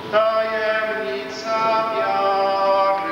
Tajemnica wiary.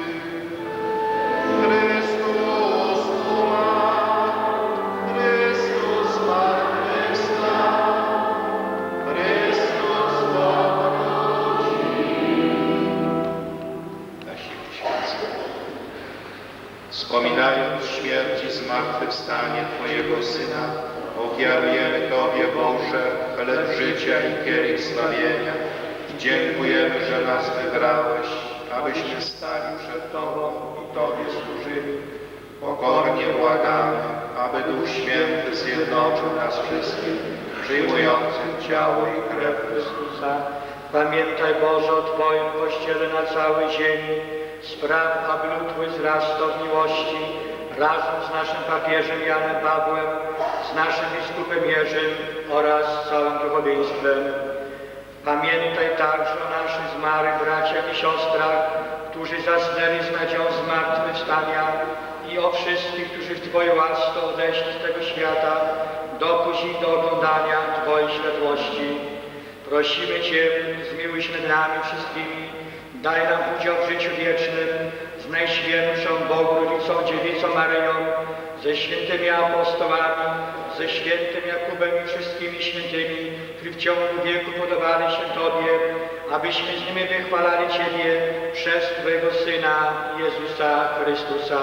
Chrystus umarł, Chrystus zmartwychwstał, Chrystus powrócił. Nasimy święcą. Wspominając śmierć i zmartwychwstanie Twojego Syna, ofiarujemy Tobie, Boże, chleb życia i kielich zbawienia. Dziękujemy, że nas wybrałeś, abyśmy stali przed Tobą i Tobie służyli. Pokornie błagamy, aby Duch Święty zjednoczył nas wszystkich, przyjmujących ciało i krew Chrystusa. Pamiętaj, Boże, o Twoim Kościele na całej ziemi. Spraw, aby lud Twój wzrastał w miłości, razem z naszym papieżem Janem Pawłem, z naszym biskupem Jerzym oraz z całym duchowieństwem. Pamiętaj także o naszych zmarłych braciach i siostrach, którzy zasnęli z nadzieją zmartwychwstania i o wszystkich, którzy w Twojej łasce odeszli z tego świata. Dopuść ich do oglądania Twojej światłości. Prosimy Cię, zmiłuj się nad nami wszystkimi, daj nam udział w życiu wiecznym z Najświętszą Bogu Rodzicą Dziewicą Maryją, ze świętymi apostołami, ze świętym Jakubem i wszystkimi świętymi, którzy w ciągu wieku podobali się Tobie, abyśmy z nimi wychwalali Ciebie przez Twojego Syna Jezusa Chrystusa.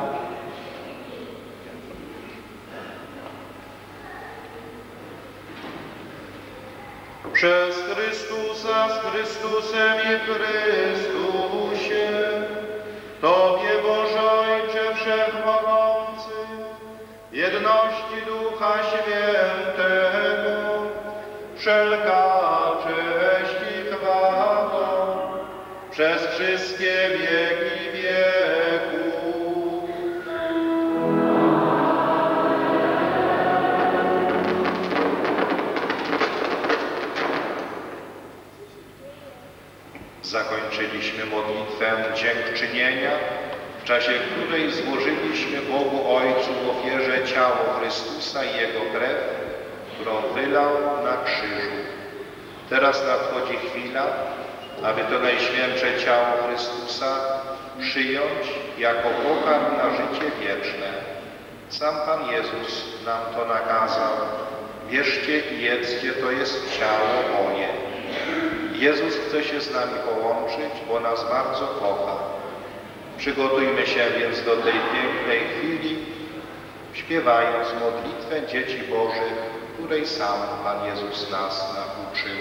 Przez Chrystusa, z Chrystusem i w Chrystusie, Tobie, Boże Ojcze Wszechmogący, w jedności Ducha Świętego, wszelka cześć i chwała przez wszystkie wieki wieków. Zakończyliśmy modlitwę dziękczynienia, w czasie której złożyliśmy Bogu Ojcu w ofierze ciało Chrystusa i Jego krew, którą wylał na krzyżu. Teraz nadchodzi chwila, aby to Najświętsze ciało Chrystusa przyjąć jako pokarm na życie wieczne. Sam Pan Jezus nam to nakazał. Bierzcie i jedzcie, to jest ciało moje. Jezus chce się z nami połączyć, bo nas bardzo kocha. Przygotujmy się więc do tej pięknej chwili, śpiewając modlitwę dzieci Bożych, której sam Pan Jezus nas nauczył.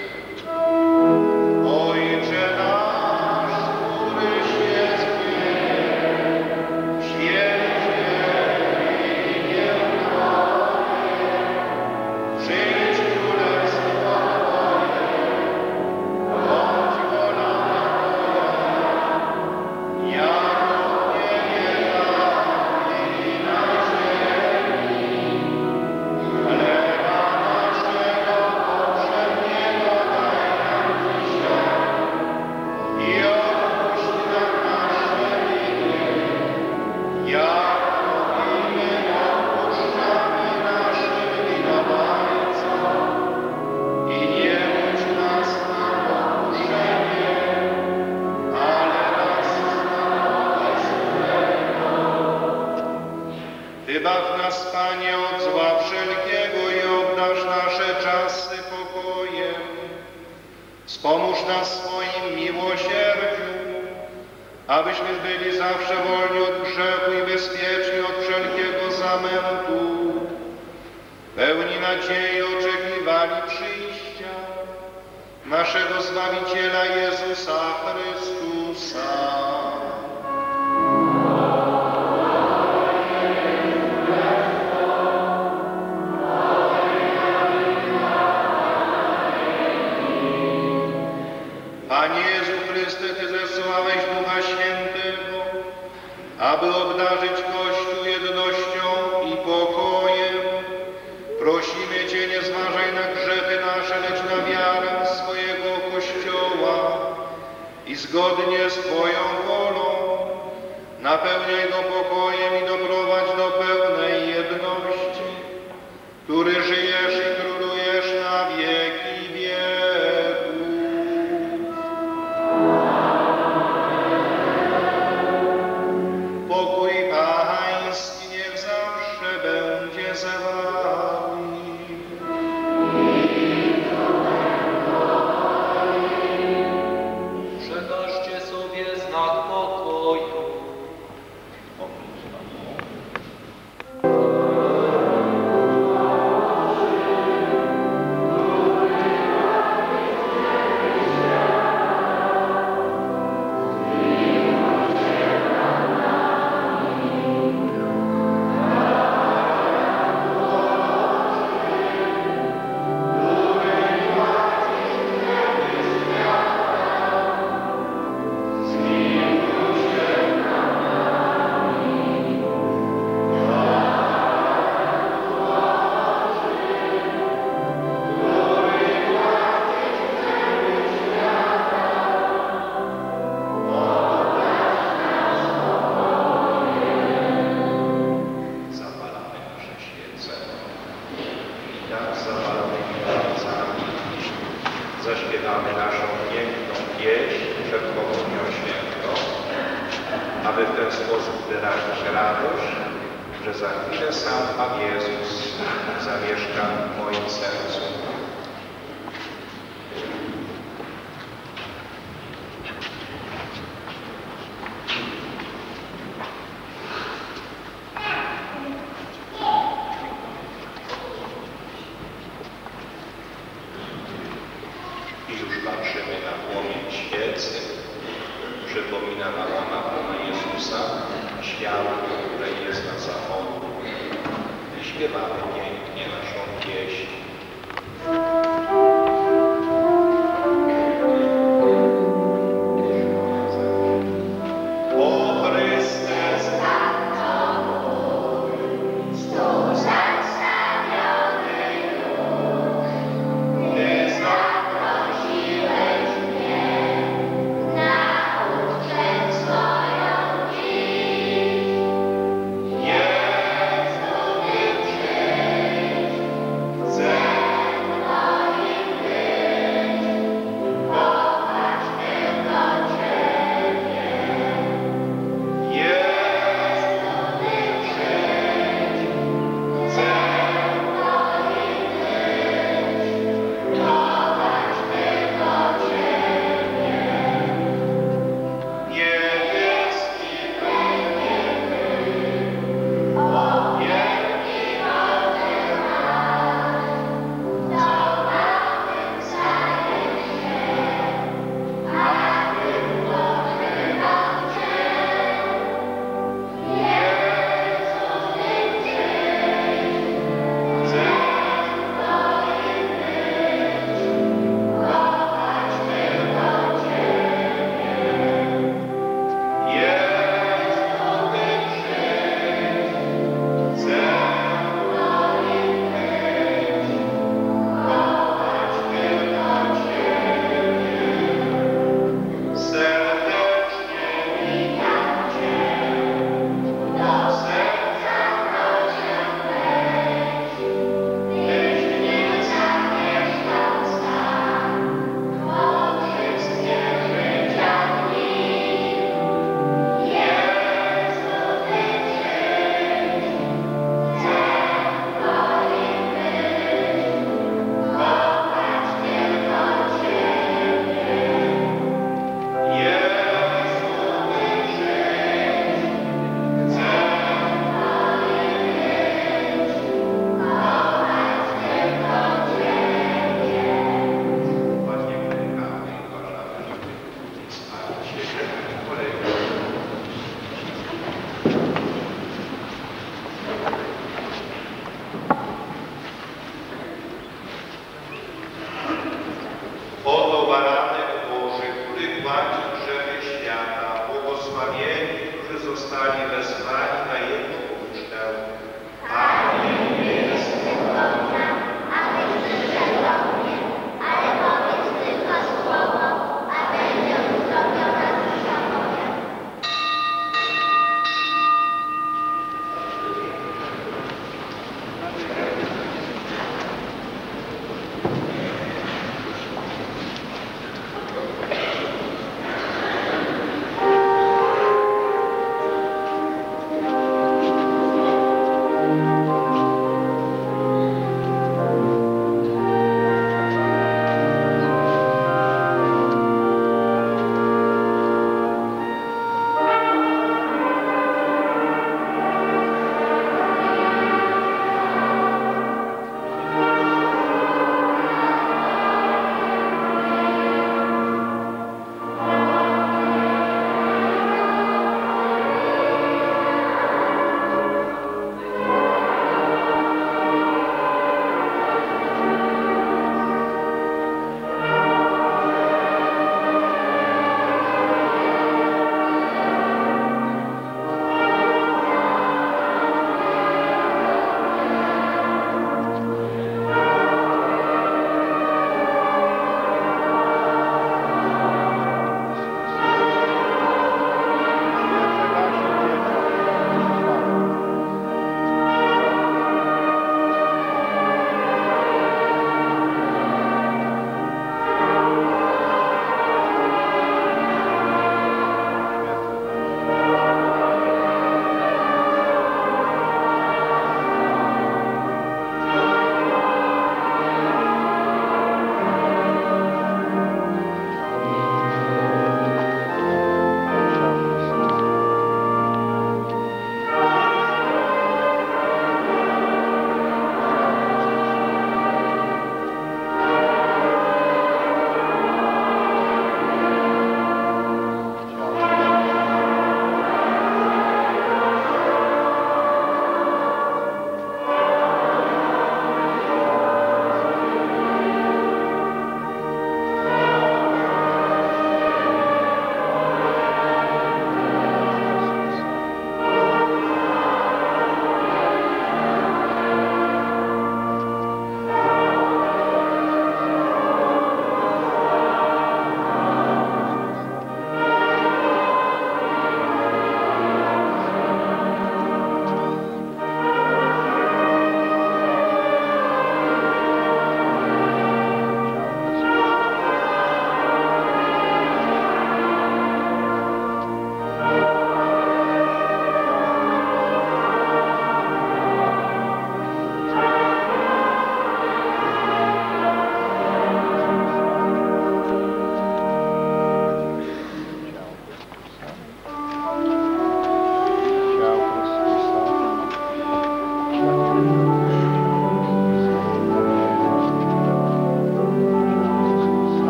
Ojcze nasz, któryś jest w niebie, święć się imię Twoje, przyjdź królestwo Twoje, bądź wola Twoja, jako w niebie, tak i na ziemi. Chleba naszego powszedniego daj nam dzisiaj i odpuść nam nasze winy, jako i my odpuszczamy naszym winowajcom. I nie wódź nas na pokuszenie, ale nas zbaw złego. Wybaw nas, Panie, od zła wszelkiego i obdarz nasze czasy pokojem. Wspomóż nas w swoim miłosierdziu, abyśmy byli zawsze wolni od grzechu i bezpieczni od wszelkiego zamętu. Pełni nadziei oczekiwali przyjścia naszego Zbawiciela Jezusa Chrystusa. Panie Jezu Chryste, Ty zesłałeś Ducha Świętego, aby obdarzyć Kościół jednością i pokojem. Prosimy Cię, nie zważaj na grzechy nasze, lecz na wiarę swojego Kościoła i zgodnie z Twoją wolą napełniaj go pokojem i doprowadź do pełnej jedności, który żyjesz i królujesz na wieki wieków. aby w ten sposób wyrazić radość, że za chwilę sam Pan Jezus zamieszka w moim sercu. I już patrzymy na płomień świecy. Przypomina nam ona Pana Jezusa, światło, które jest na zachodu. I śpiewamy pięknie naszą pieśń.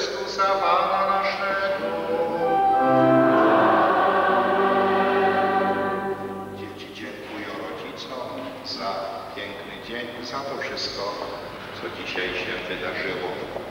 Chrystusa Pana naszego. Dzieci dziękują rodzicom za piękny dzień, za to wszystko, co dzisiaj się wydarzyło.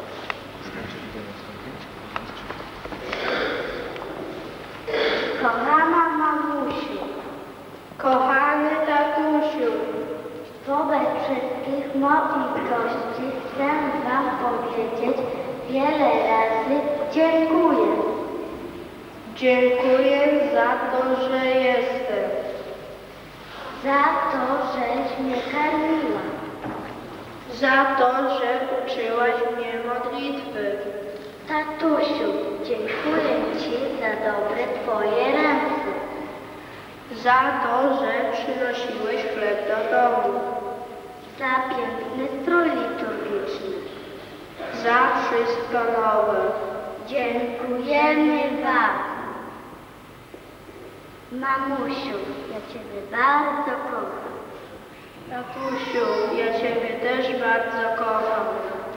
Kochana mamusiu, kochany tatusiu, wobec wszystkich moich gości chcę wam powiedzieć wiele razy dziękuję. Dziękuję za to, że jestem. Za to, żeś mnie karmiła. Za to, że uczyłaś mnie modlitwy. Tatusiu, dziękuję ci za dobre twoje ręce. Za to, że przynosiłeś chleb do domu. Za piękny strój liturgiczny. Za wszystko nowe. Dziękujemy wam. Mamusiu, ja ciebie bardzo kocham. Tatusiu, ja ciebie też bardzo kocham.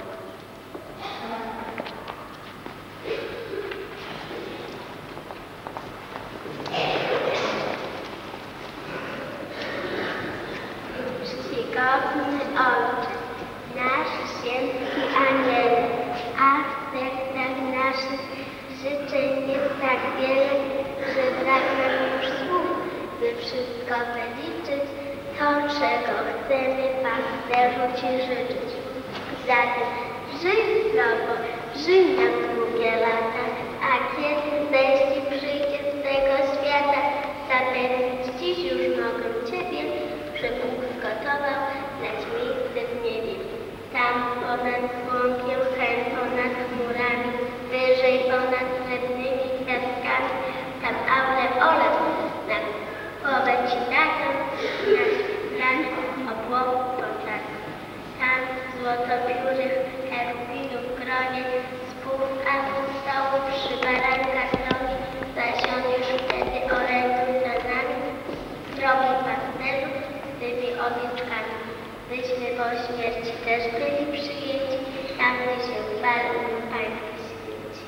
Czcigodny Ojcze, nasz święty Aniele, a w sercach naszych życzeń jest tak wiele, że brak nam już słów, by wszystko wyliczyć, to czego chcemy Pasterzu Ci życzyć. Zatem żyj zdrowo, żyj na długie lata, a kiedy zejście przyjdzie z tego świata, zapewnić dziś już mogę Ciebie, że Bóg zgotował dla Ci miejsce w niebie. Tam ponad łąkiem, hen ponad chmurami, wyżej ponad srebrnymi gwiazdkami, tam aurę olew na głowę Ci dają, na ranku obłoku poczaka. Tam złotopiórych cherubinów gronie, spółkawu stołu przy barankach drogi, zaś on już wtedy orędził za nami, drogi pasterzu, tymi owieczkami. Myśmy po śmierci też byli przyjęci, tam gdy się chwalił Pański święci.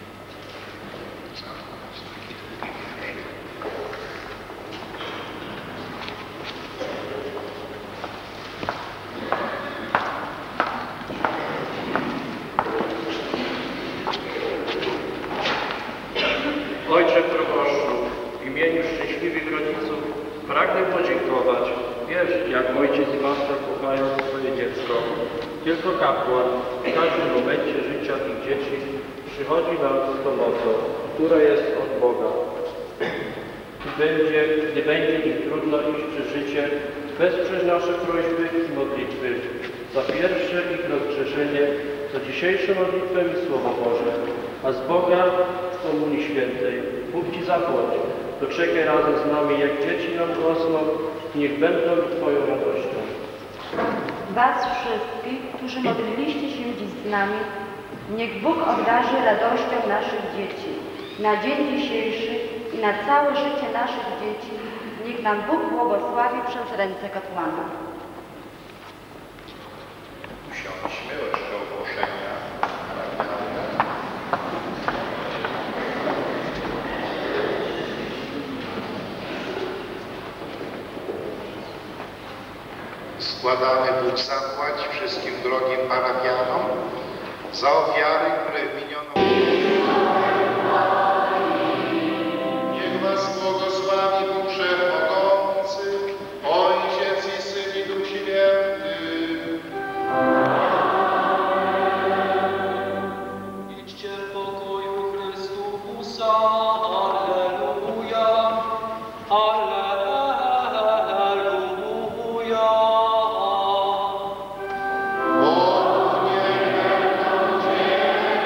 Ojcze proboszczu, w imieniu szczęśliwych rodziców pragnę podziękować. Wiesz, jak ojciec i pastor kochają swoje dziecko. Tylko kapłan w każdym momencie życia tych dzieci przychodzi nam z pomocą, która jest od Boga. Gdy będzie im trudno iść przez życie, wesprzeć nasze prośby i modlitwy. Za pierwsze ich rozgrzeszenie, za dzisiejszą modlitwę i Słowo Boże, a z Boga w Komunii Świętej. Bóg Ci zapłać. Doczekaj razem z nami, jak dzieci nam rosną, niech będą Twoją radością. Was wszystkich, którzy modliliście się dziś z nami, niech Bóg obdarzy radością naszych dzieci. Na dzień dzisiejszy i na całe życie naszych dzieci, niech nam Bóg błogosławi przez ręce kapłana. Usiądźmy, oczko ogłoszenia. Składamy Bóg zapłać wszystkim drogim parafianom za ofiary, które w minioną... Niech Was błogosławi Bóg Wszechmogący, Ojciec i Syn i Duch Święty. Idźcie w pokoju Chrystusa, Alleluja, Alleluja. Bóg niech nam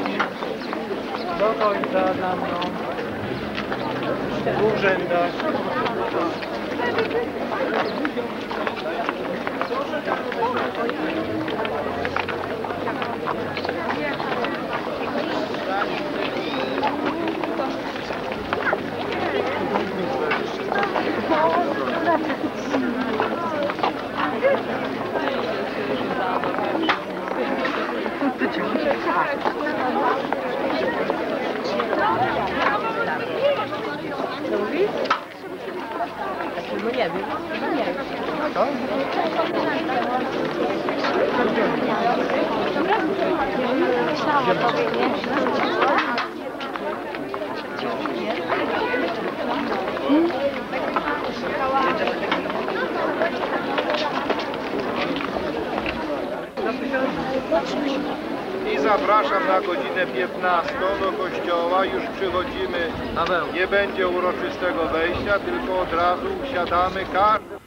do końca dla mną w urzędach. I zapraszam na godzinę 15 do kościoła. Już przychodzimy. Nie będzie uroczystego wejścia, tylko od razu usiadamy. Każdy.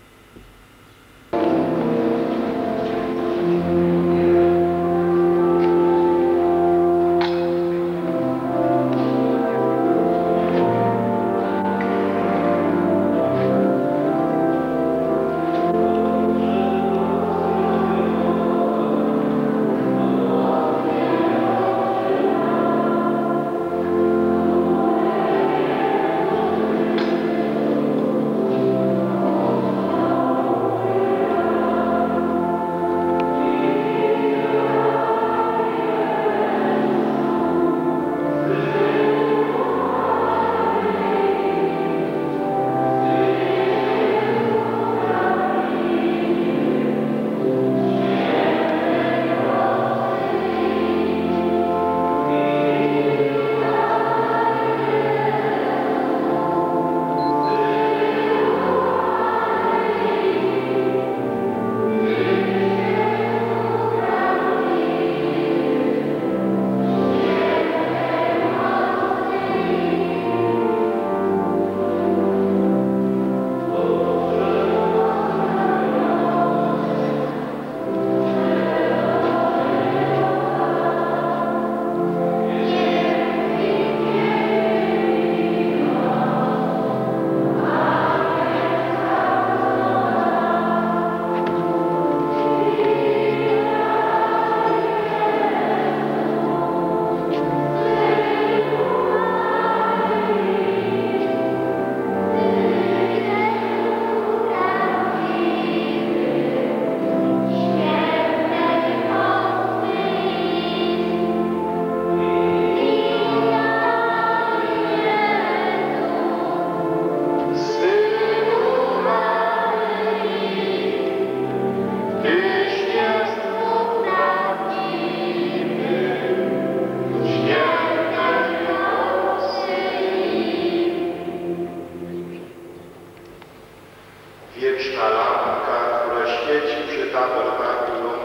Wieczna lampka, która świeci przy tabernakulum,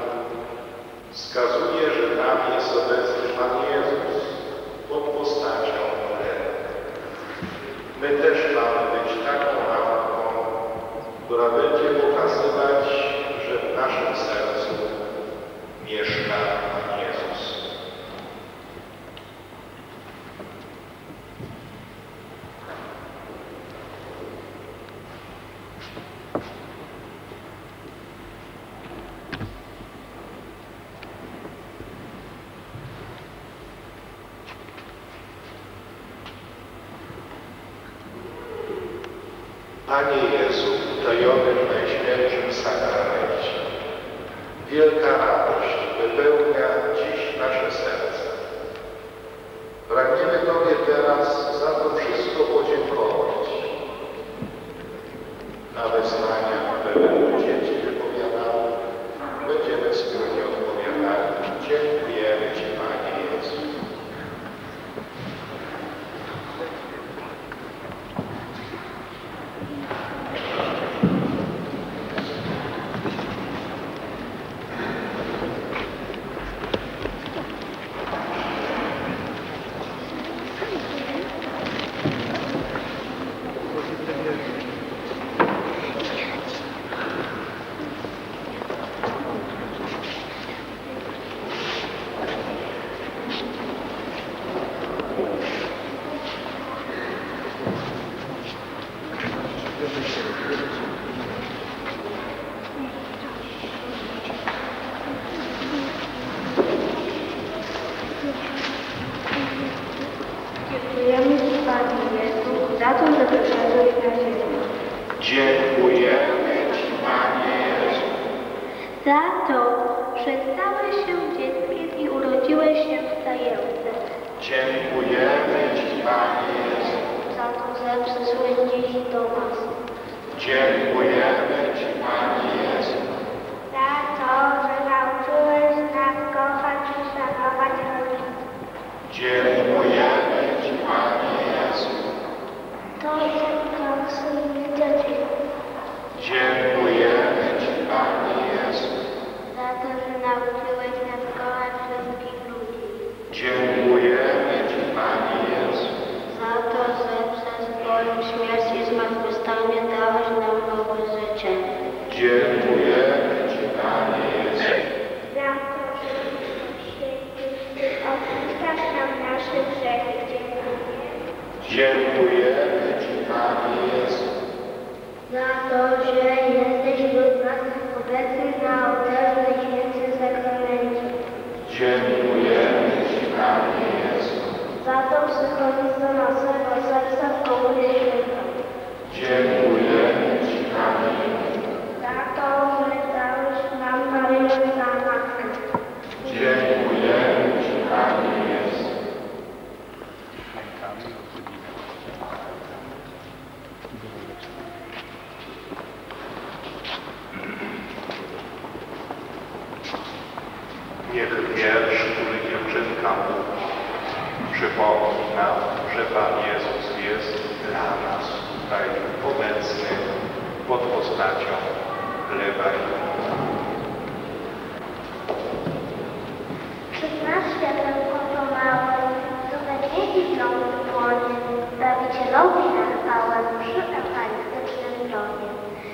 wskazuje, że tam jest obecny Pan Jezus pod postacią chleba. My też mamy być taką lampką, która będzie pokazywać, że w naszym sercu mieszka Pan Jezus. Panie Jezu, utajony w Najświętszym Sakramencie, wielka radość wypełnia dziś nasze serce. Pragniemy Tobie teraz za to wszystko podziękować. Na wezwania, które będą dzieci wypowiadały, będziemy wspólnie odpowiadali. Dziękujemy Ci, Panie Jezu. przyszedłeś na ziemię. Dziękujemy Ci, Panie Jezu. Za to, że stałeś się dzieckiem i urodziłeś się w tajemnicy. Dziękujemy Ci, Panie Jezu. Za to, że przyszłeś dziś do nas. Dziękujemy Ci, Panie Jezu. Za to, że nauczyłeś nas kochać i szanować rodziców. Dziękujemy Ci, Panie Jezu. To, że krasujesz dzieci. Dziękujemy Ci, Panie Jezu. Za to, że nauczyłeś nas kochać wszystkich ludzi. Dziękujemy Ci, Panie Jezu. Za to, że przez Twoją śmierć i zmartwychwstanie dałeś nam nowe życie. Dziękujemy Ci, Panie Jezu. Za to, że odpuszczasz nam nasze grzechy. Dziękujemy Ci, Panie Jezu. Za to, że jesteś wśród nas obecny na ołtarzu Najświętszym Sakramencie. Dziękujemy Ci, Panie Jezu. Za to przychodzisz do naszego serca w Komunię Świętą. Dziękujemy Ci, Panie Jezu. Za to, że dałeś nam Maryję za matkę. Dziękujemy Ci, Panie Jezu. Niech wiersz, który dziewczynka mówi, przypomni nam, że Pan Jezus jest dla nas tutaj obecny pod postacią chleba i wina. Przez nas światełko to małe, które dzieci w domu płonie, Zbawicielowi na chwałę przy eucharystycznym gronie.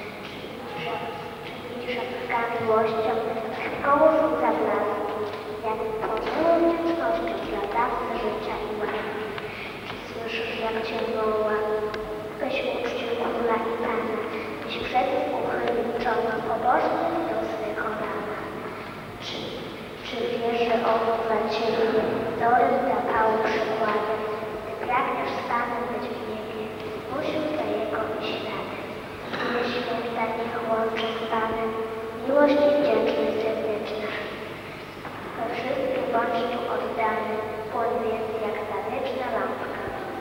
Czy widzisz miłością, szkołą rzuca blaski, jak tworzyło ludzkością dla dawcy życia i łaski. Czy słyszysz, jak Cię woła, weź uczcił króla i Pana, byś przed uchylniczono pobożny do swego rana. Czy wiesz, że ono dla Ciebie wzory zapału przykładem, gdy pragniesz z Panem być w niebie, musił za Jego śladem. Ile święta niech łączy z Panem, miłość i wdzięczność serdeczna. We wszystkim bądź tu oddany, płoń więc jak ta wieczna lampka.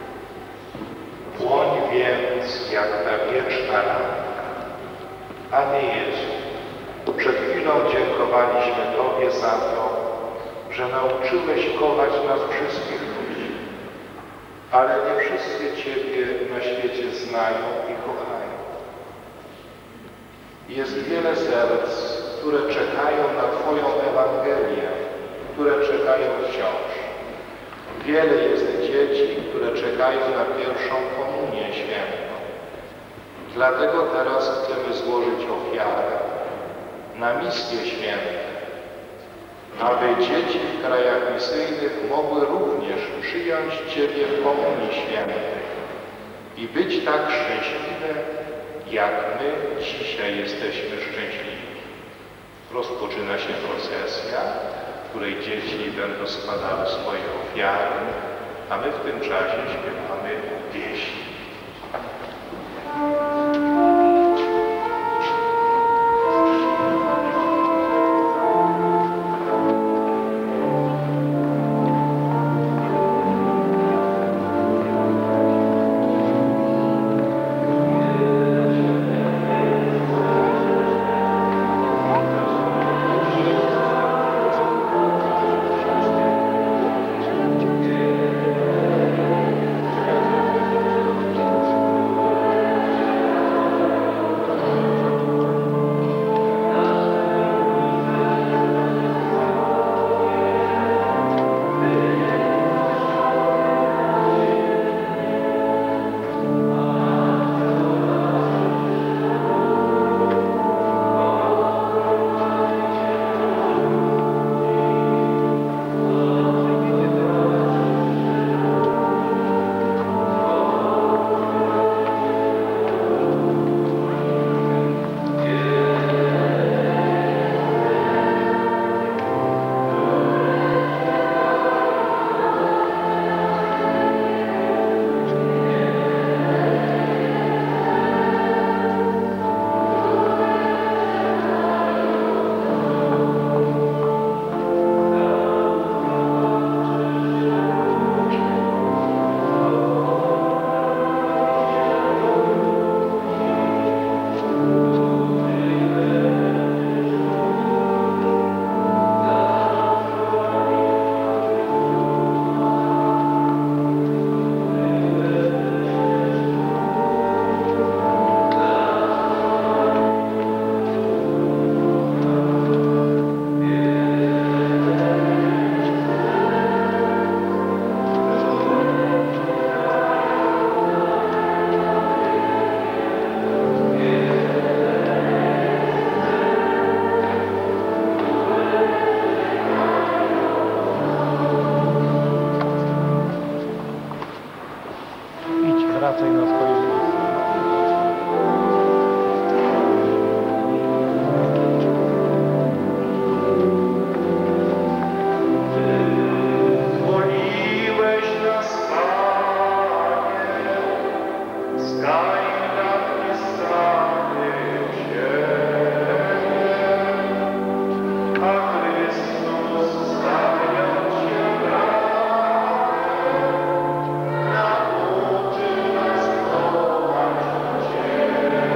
Płoń więc jak ta wieczna lampka. Panie Jezu, przed chwilą dziękowaliśmy Tobie za to, że nauczyłeś kochać nas wszystkich ludzi, ale nie wszyscy Ciebie na świecie znają i kochają. Jest wiele serc, które czekają na Twoją Ewangelię, które czekają wciąż. Wiele jest dzieci, które czekają na pierwszą komunię świętą. Dlatego teraz chcemy złożyć ofiarę na misje święte, aby dzieci w krajach misyjnych mogły również przyjąć Ciebie w komunii świętej i być tak szczęśliwe, jak my dzisiaj jesteśmy szczęśliwi. Rozpoczyna się procesja, w której dzieci będą składały swoje ofiary, a my w tym czasie śpiewamy pieśni. wracaj na swoje miejsce. Zwoliłeś nas, Panie, staj nad samym Ciebie, a Chrystus stawiał się nauczył nas wołać do Ciebie.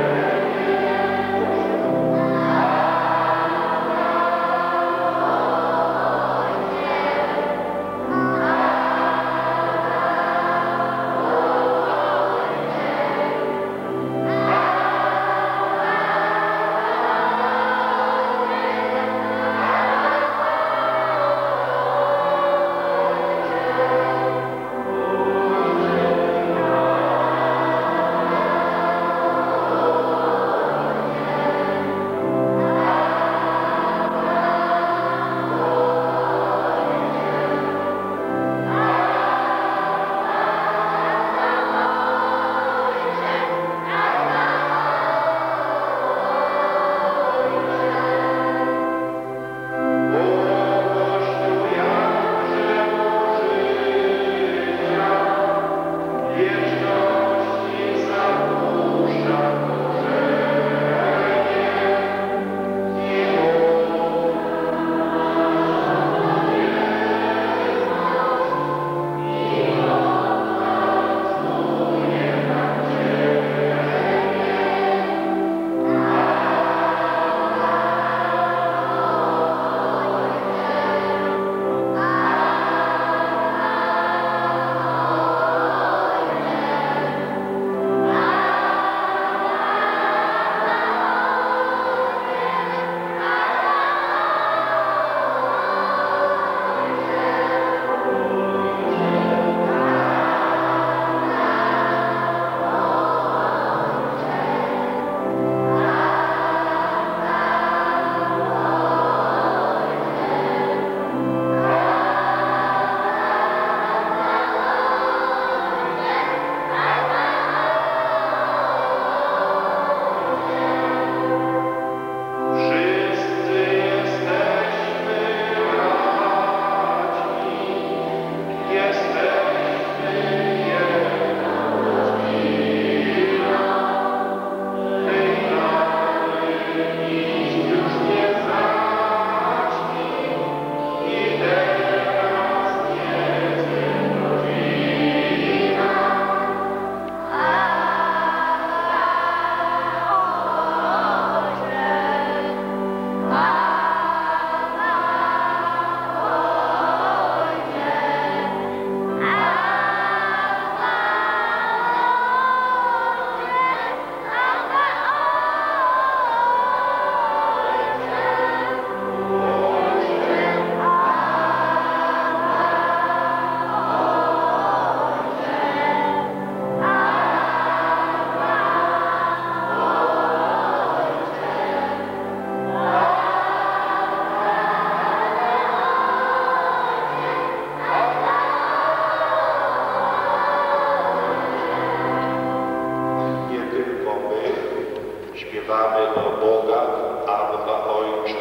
Śpiewamy do Boga, Abba Ojcze.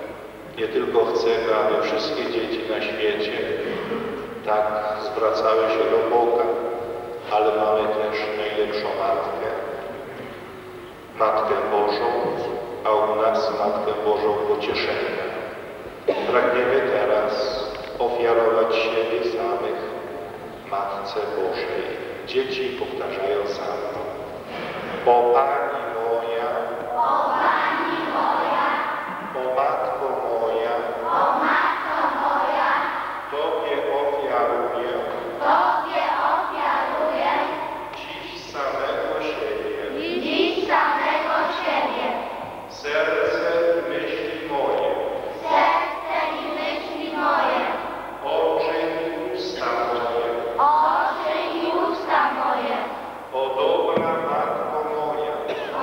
Nie tylko chcemy, aby wszystkie dzieci na świecie tak zwracały się do Boga, ale mamy też najlepszą Matkę, Matkę Bożą, a u nas Matkę Bożą pocieszenia. Pragniemy teraz ofiarować siebie samych Matce Bożej. Dzieci powtarzają same. O Pani moja, o Pani moja, o Matko moja, o Matko moja, Tobie ofiaruję, dziś samego siebie, serce i myśli moje, oczy i usta moje, o dobra Matko moja,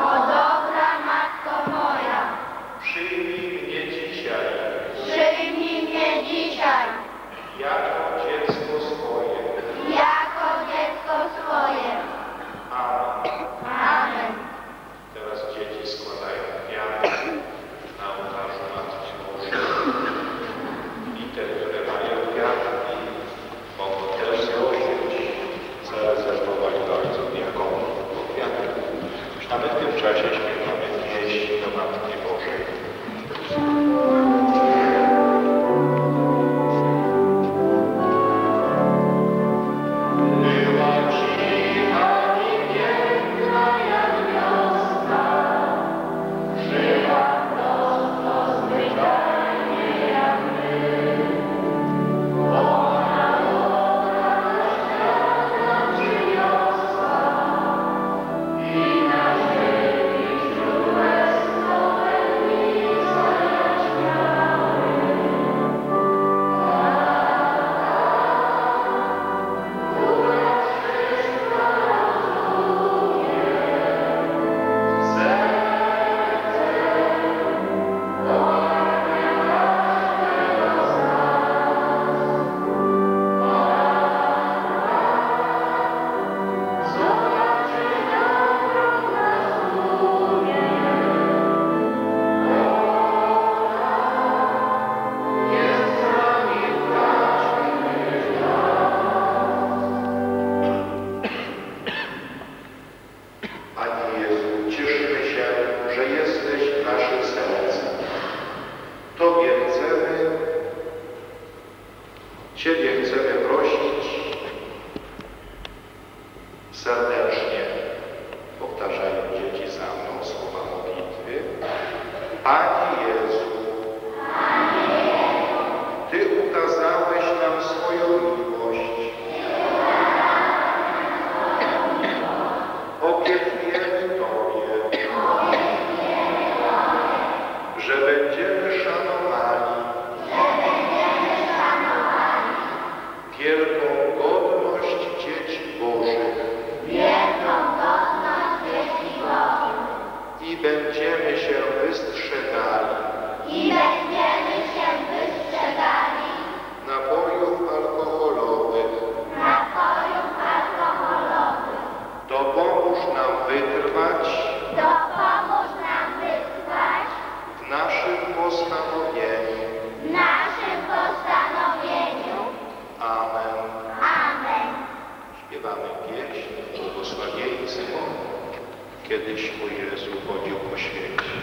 kiedyś o Jezu chodził po świecie.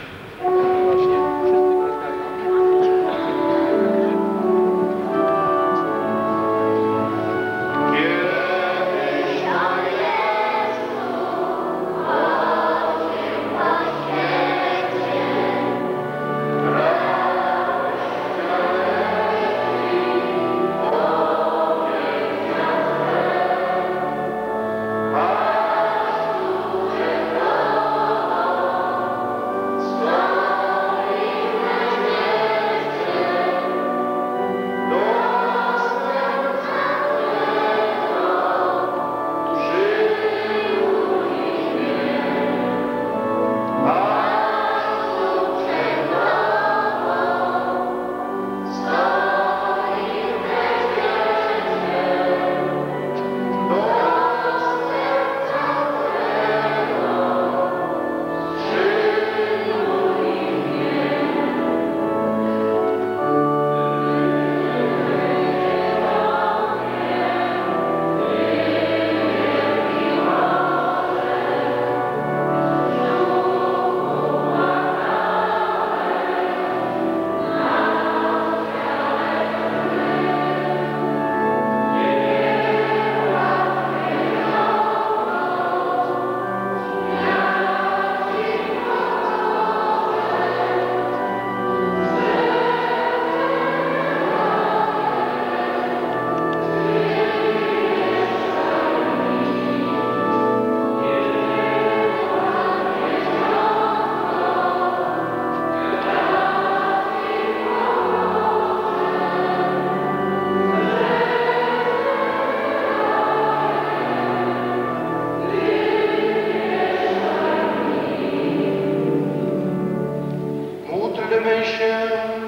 Módlmy się.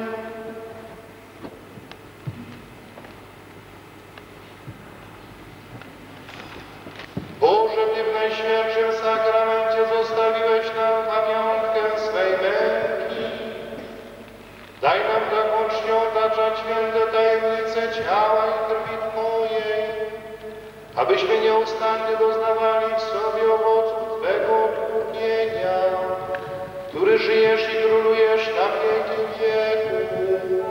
Boże, Ty w Najświętszym Sakramencie zostawiłeś nam pamiątkę swej męki. Daj nam tak łącznie otaczać święte tajemnice ciała i krwi Twojej, abyśmy nieustannie doznawali w sobie owoców Twego odkupienia, który żyjesz i królujesz na wieki wieków.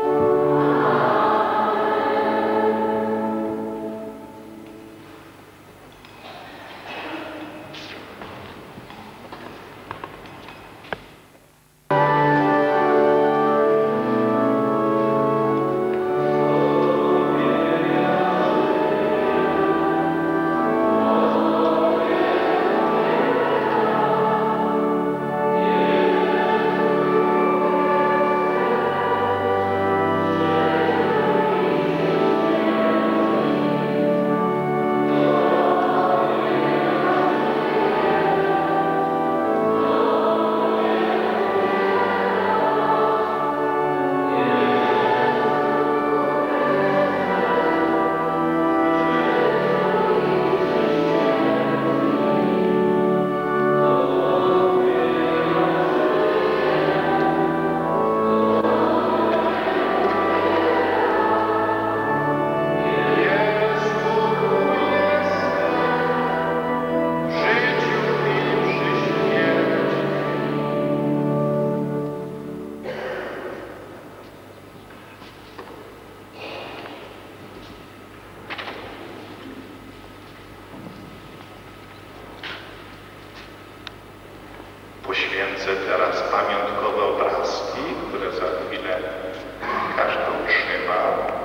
Poświęcę teraz pamiątkowe obrazki, które za chwilę każdy otrzyma.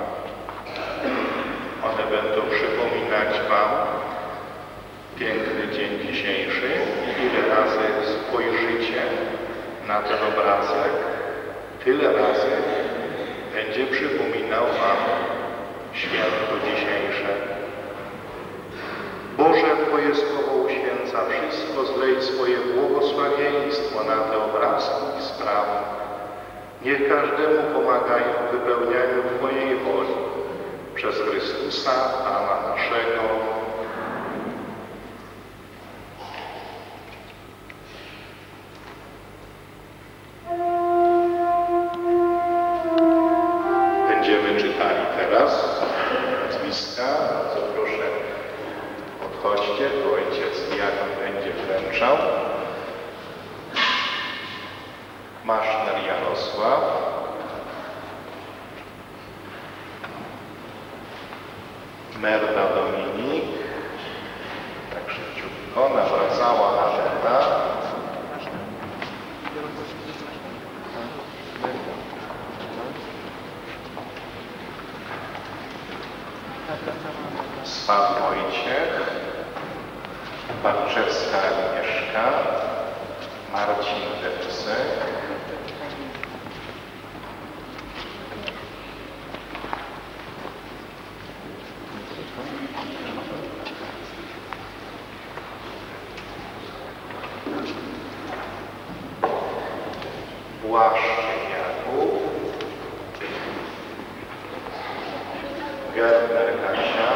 One będą przypominać Wam piękny dzień dzisiejszy i ile razy spojrzycie na ten obrazek, tyle razy będzie przypominał Wam święto dzisiejsze. Boże, Twoje słowo uświęca wszystko, zlej swoje błogosławieństwo na te obrazki i sprawy. Niech każdemu pomagają w wypełnianiu Twojej woli przez Chrystusa, Pana naszego. Będziemy czytali teraz nazwiska. Bardzo proszę, odchodźcie, to ojciec Jan będzie wręczał. Merda Dominik, tak szybciutko, nawracała Aneta, Swat Wojciech, Barczewska Agnieszka, Marcin Depsek, Błaszczyk Jakub, Gertner Kasia,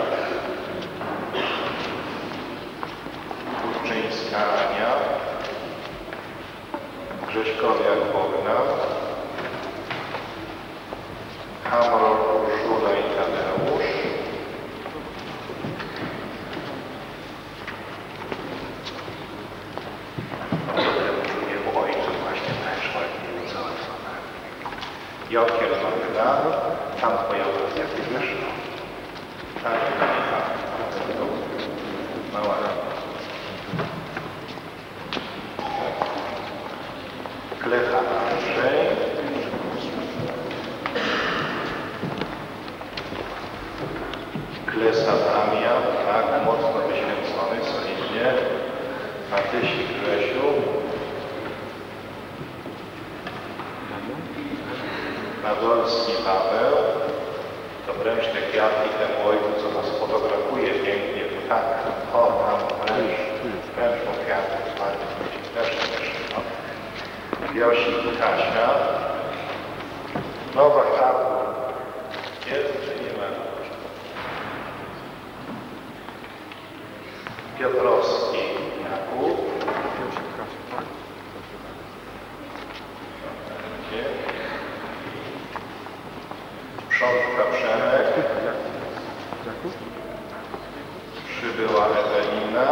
Kurczyńska Ania, Grześkowiak Bogdan, Hamrol Urszula i Tadeusz, Jego ojcu właśnie też ładnie załatwione. Jokiel Magda, tam twoja opcja, ty wiesz? Tak, mała Klecha Andrzej, Klesa Damian, tak, mocno wyświęcony, solidnie, Matysik Grzesiu, Nadolski Paweł, Dobręczny Kwiatki temu ojcu, co nas fotografuje pięknie, to tak, o, tam wręczną kwiatkę, też. Josik Kasia, Nowa Karol, jest czy nie ma? Piotrowski Jakub, Przątka Przemek, przybyła Ewelina,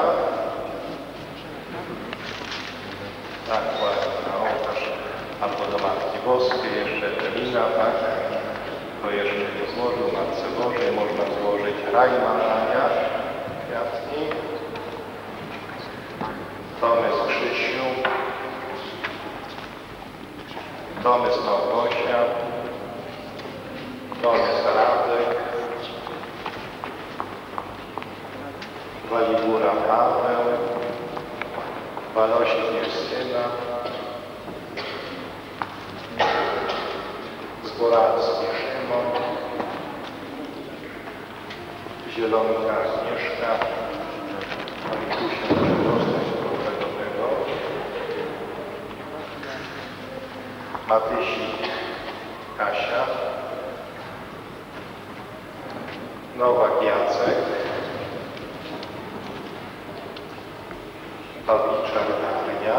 tak, ładna ołtarz, albo do Matki Boskiej, jeszcze Ewelina, tak, to jeszcze nie złożył, Matce Bożej, można złożyć Rajman Ania, kwiatki, Tomys Krzysiu, Tomys Małgosia, Tomys Radek, Waligura Paweł, Walosik Justyna, Zboracki Szymon, Zielonka Agnieszka, a tu się może dostać do tego. Matysik Kasia, Nowak Jacek, Pawliczak Daria,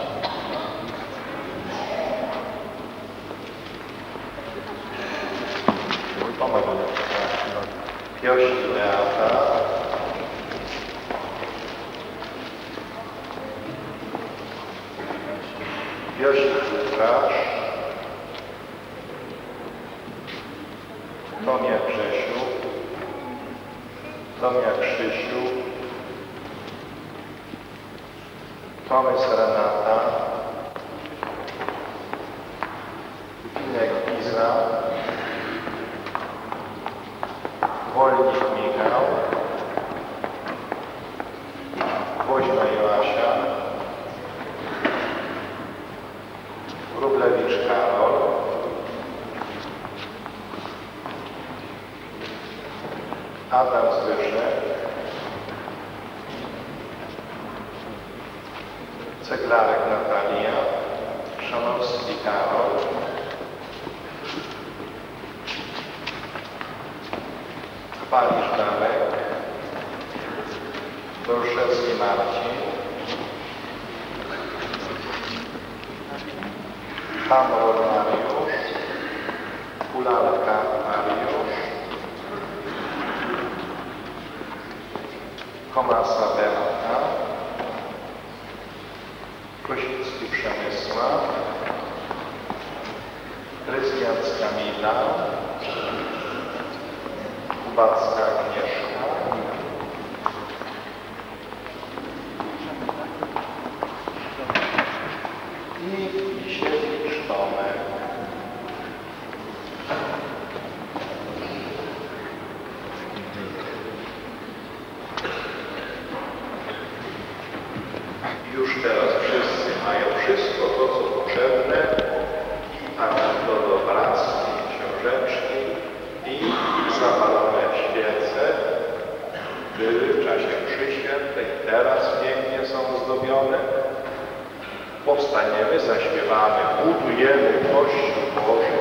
Piosik Beata, Piosik Łukasz, Tomia Grzesiu, Tomia Krzysiu, Tomys Renata, Pinek Iza, Wolnik Michał, Woźna Joasia, Wróblewicz Karol, Adam Zbyszek, Ceglarek Natalia, Szanowski Karol, Chwalisz Darek, Dorszewski Marcin, Hamrol Mariusz, Kulalka Mariusz, Komasa Beata, Kosicki Przemysław, Krystian Kamila, Kubacka Agnieszka, Już teraz wszyscy mają wszystko to, co potrzebne, tak do dobractw, książeczki i zapalone świece były w czasie mszy świętej, teraz pięknie są ozdobione. Powstaniemy, zaśpiewamy, budujemy Kościół Boży,